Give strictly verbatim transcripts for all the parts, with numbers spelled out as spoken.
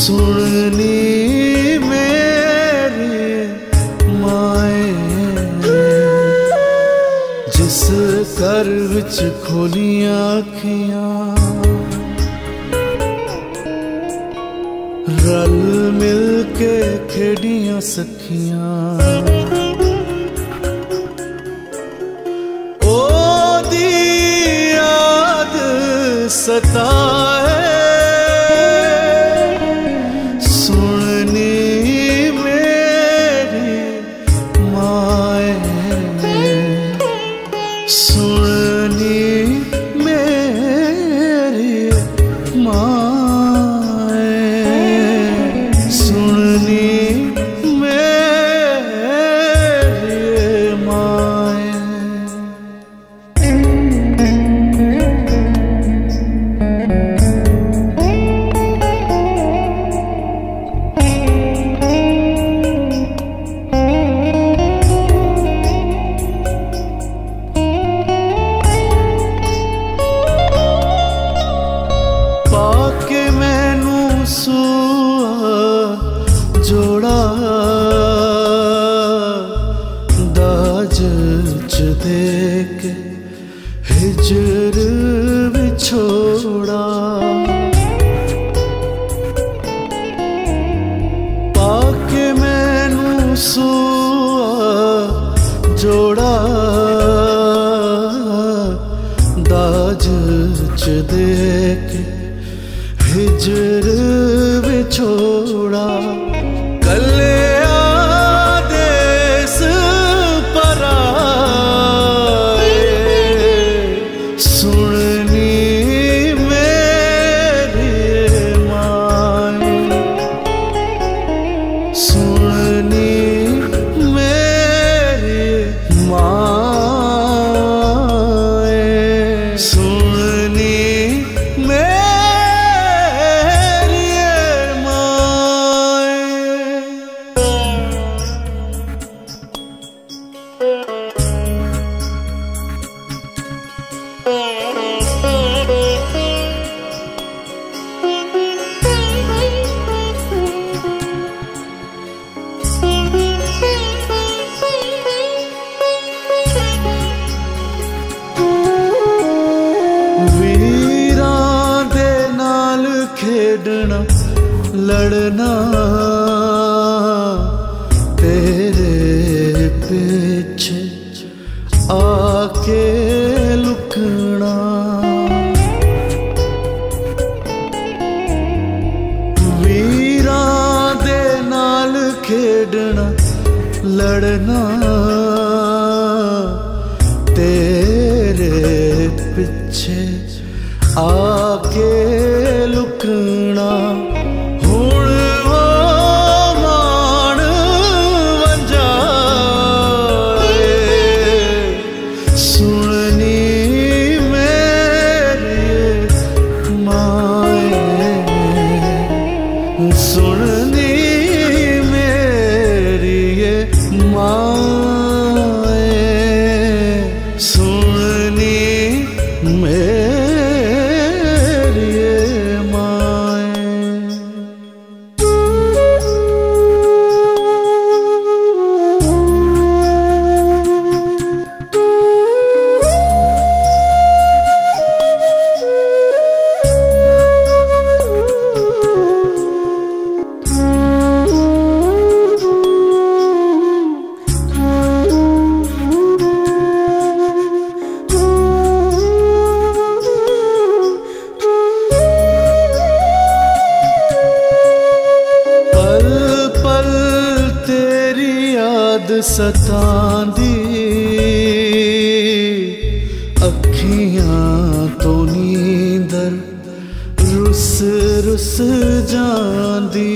सुननी मेरी माए जिस घर विच खोलियां अखियां रल मिल के खेडियां सखियां ओदी याद सताए जोड़ा दाज च दे के हिजर विछोड़ा पाके मैनू सुआ जोड़ा दाज च दे के हिजर विछोड़ा कले आदेश पराए सुननी मेरी माए सुननी मेरी माए सुननी मेरी खेडना लड़ना तेरे पीछे आके लुकना वीरां दे नाल खेडना लड़ना तेरे पीछे आके लुकना हुण वो मान वंजाए सुननी मेरी माए सुननी मेरी माए सुननी मेरी सतांदी अखियां तो नींदर रुस रुस जांदी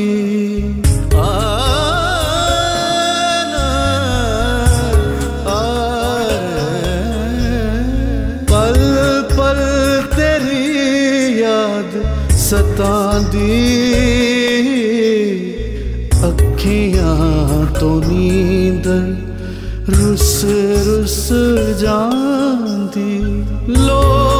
पल पल तेरी याद सतांदी अखियां तो नींदर रुस रुस जांदी लो